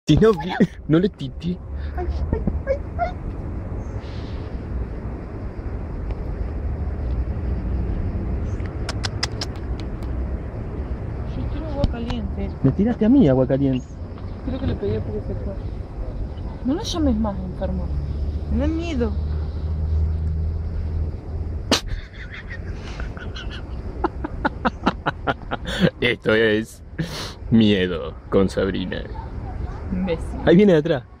Si no, no le titi. Yo quiero agua caliente. Me tiraste a mí agua caliente. Creo que le pegué porque se fue. No lo llames más, enfermo. Me da miedo. Esto es miedo con Sabrina. Imbécil. Ahí viene de atrás.